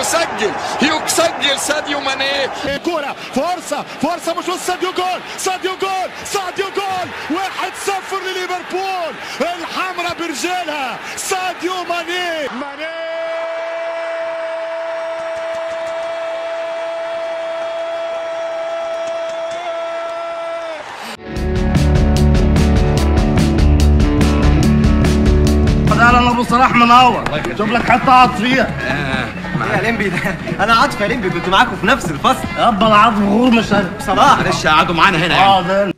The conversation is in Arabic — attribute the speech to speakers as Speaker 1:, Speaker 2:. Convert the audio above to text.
Speaker 1: يسجل ساديو ماني.
Speaker 2: كرة فرصة مش ساديو جول 1-0 لليفربول. الحمرة برجالها ساديو ماني.
Speaker 3: انا ابو صلاح منور. شوف لك حتى اقعد فيها.
Speaker 4: يا لمبي ده انا عاطف يا لمبي، كنت معاكم في نفس الفصل.
Speaker 3: يابا انا عاطف غور مش انا.
Speaker 4: صلاح
Speaker 1: معلش قعدوا معانا هنا يعني.
Speaker 3: ده